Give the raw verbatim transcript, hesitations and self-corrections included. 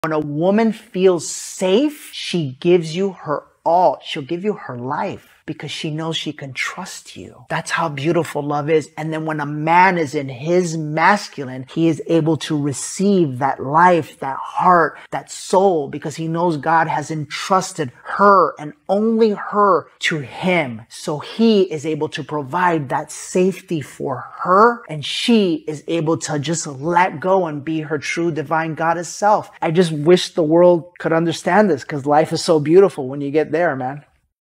When a woman feels safe, she gives you her all. She'll give you her life because she knows she can trust you. That's how beautiful love is. And then when a man is in his masculine, he is able to receive that life, that heart, that soul, because he knows God has entrusted her and only her to him. So he is able to provide that safety for her, and she is able to just let go and be her true divine goddess self. I just wish the world could understand this, because life is so beautiful when you get there, man.